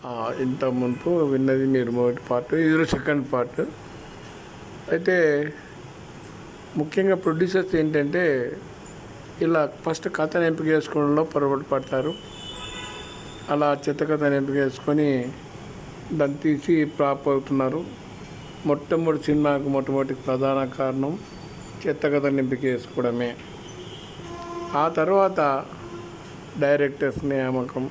ఇంత ముందు విన్నది మీరు మొదటి పార్ట్, ఇది సెకండ్ పార్ట్. అయితే ముఖ్యంగా ప్రొడ్యూసర్స్ ఏంటంటే ఇలా ఫస్ట్ కథను ఎంపిక చేసుకోవడంలో పొరపాటు పడతారు. అలా చెత్త కథను ఎంపిక చేసుకొని దాన్ని తీసి ఫ్లాప్ అవుతున్నారు. మొట్టమొదటి సినిమాకు మొట్టమొదటి ప్రధాన కారణం చెత్త కథను ఎంపిక చేసుకోవడమే. ఆ తర్వాత డైరెక్టర్స్ నియామకం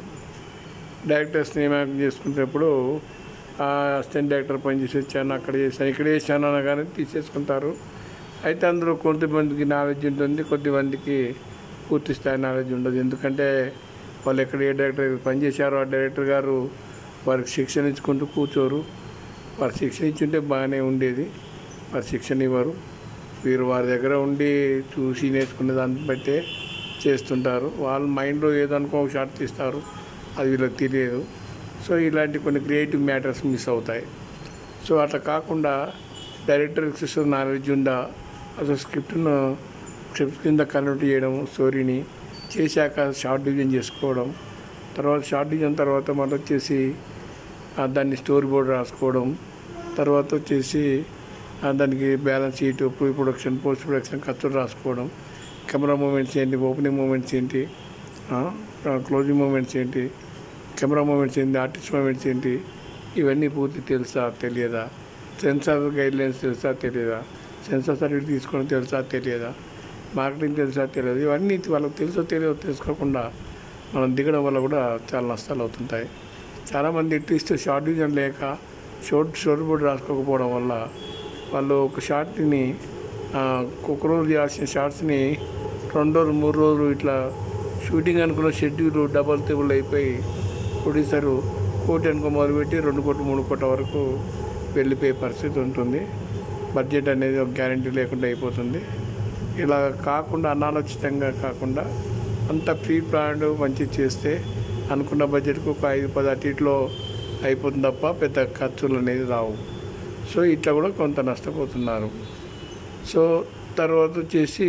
చేసుకునేటప్పుడు అసిస్టెంట్ డైరెక్టర్ పనిచేసి వచ్చాను, అక్కడ చేశాను, ఇక్కడ చేశాను అనగానే తీసేసుకుంటారు. అయితే అందులో కొంతమందికి నాలెడ్జ్ ఉంటుంది, కొద్దిమందికి పూర్తి స్థాయి నాలెడ్జ్ ఉండదు. ఎందుకంటే వాళ్ళు ఎక్కడ ఏ డైరెక్టర్ పనిచేశారో ఆ డైరెక్టర్ గారు వారికి శిక్షణ ఇచ్చుకుంటూ కూర్చోరు. వారు శిక్షణ ఇచ్చుంటే బాగానే ఉండేది, వారు శిక్షణ ఇవ్వరు. వీరు వారి దగ్గర ఉండి చూసి నేర్చుకునే దాన్ని బట్టే చేస్తుంటారు. వాళ్ళ మైండ్లో ఏదనుకో ఒక షాట్ తీస్తారు, అది వీళ్ళకి తెలియదు. సో ఇలాంటి కొన్ని క్రియేటివ్ మ్యాటర్స్ మిస్ అవుతాయి. సో అట్లా కాకుండా డైరెక్టర్కి సిస్టమ్ నాలెడ్జ్ ఉందా, అసలు స్క్రిప్ట్ కింద కన్వర్ట్ చేయడం, స్టోరీని చేశాక షార్ట్ డివిజన్ చేసుకోవడం, తర్వాత షార్ట్ డివిజన్ తర్వాత మళ్ళీ వచ్చేసి దాన్ని స్టోరీ బోర్డ్ రాసుకోవడం, తర్వాత వచ్చేసి దానికి balance sheet, pre production, post production ఖర్చులు రాసుకోవడం, కెమెరా మూమెంట్స్ ఏంటి, ఓపెనింగ్ మూమెంట్స్ ఏంటి, క్లోజింగ్ మూమెంట్స్ ఏంటి, కెమెరా మూమెంట్స్ ఏంటి, ఆర్టిస్ట్ మూమెంట్స్ ఏంటి, ఇవన్నీ పూర్తి తెలుసా తెలియదా, సెన్సార్ గైడ్లైన్స్ తెలుసా తెలియదా, సెన్సార్ సర్టిఫికేట్ తీసుకోవడం తెలుసా తెలియదా, మార్కెటింగ్ తెలుసా తెలియదు. ఇవన్నీ వాళ్ళకి తెలుసో తెలియదో తెలుసుకోకుండా మనం దిగడం వల్ల కూడా చాలా నష్టాలు అవుతుంటాయి. చాలామంది అట్లీస్ట్ షార్ట్ డివిజన్ లేక స్టోరీ బోర్డు రాసుకోకపోవడం వల్ల వాళ్ళు ఒక షార్ట్ని ఒక రోజు చేయాల్సిన షార్ట్స్ని 2 రోజులు 3 రోజులు ఇట్లా షూటింగ్ అనుకున్న షెడ్యూల్ డబల్ టేబుల్ అయిపోయి ప్రొడ్యూసరు 1 కోటి అనుకో మొదలుపెట్టి 2 కోట్లు 3 కోట్ల వరకు వెళ్ళిపోయే పరిస్థితి ఉంటుంది. బడ్జెట్ అనేది ఒక గ్యారంటీ లేకుండా అయిపోతుంది. ఇలా కాకుండా అనాలోచితంగా కాకుండా అంత ప్రీ ప్లాన్డ్ మంచి చేస్తే అనుకున్న బడ్జెట్కు ఒక 5-10 అటు ఇట్లో అయిపోతుంది తప్ప పెద్ద ఖర్చులు అనేది రావు. సో ఇట్లా కూడా కొంత నష్టపోతున్నారు. సో తర్వాత వచ్చేసి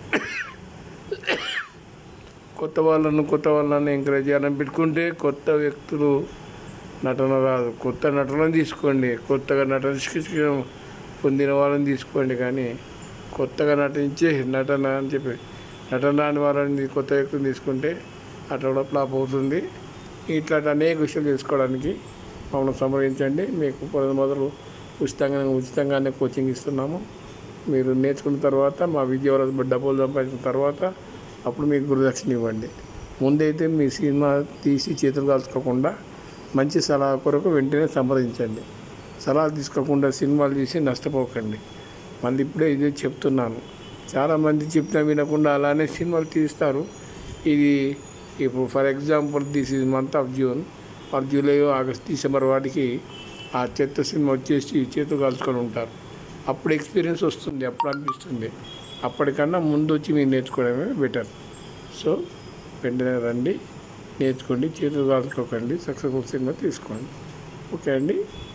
కొత్త వాళ్ళని ఎంకరేజ్ చేయాలని పెట్టుకుంటే కొత్త వ్యక్తులు నటన రాదు. కొత్త నటనను తీసుకోండి, కొత్తగా నటన పొందిన వాళ్ళని తీసుకోండి. కానీ కొత్తగా నటించే నటన అని చెప్పి నటన రాని వాళ్ళని కొత్త వ్యక్తులు తీసుకుంటే అట్లా కూడా ఫ్లాప్ అవుతుంది. ఇట్లాంటి అనేక విషయాలు తెలుసుకోవడానికి మమ్మల్ని సంప్రదించండి. మీకు మొదలు ఉచితంగానే కోచింగ్ ఇస్తున్నాము. మీరు నేర్చుకున్న తర్వాత మా విద్య డబ్బులు సంపాదించిన తర్వాత అప్పుడు మీకు గురుదక్షిణ ఇవ్వండి. ముందైతే మీ సినిమా తీసి చేతులు కాల్చుకోకుండా మంచి సలహా కొరకు వెంటనే సంప్రదించండి. సలహా తీసుకోకుండా సినిమాలు తీసి నష్టపోకండి. మళ్ళీ ఇప్పుడే ఇదే చెప్తున్నాను. చాలామంది చెప్పినా వినకుండా అలానే సినిమాలు తీస్తారు. ఇది ఇప్పుడు for example this is month of June or July, August, December వాటికి ఆ చెత్త సినిమా వచ్చేసి చేతులు కాల్చుకొని ఉంటారు. అప్పుడు ఎక్స్పీరియన్స్ వస్తుంది, అప్పుడు అనిపిస్తుంది. అప్పటికన్నా ముందు వచ్చి మీరు నేర్చుకోవడమే బెటర్. సో వెంటనే రండి, నేర్చుకోండి, చేతులు కాల్చుకోకండి, సక్సెస్ఫుల్ సినిమా తీసుకోండి. ఓకే అండి.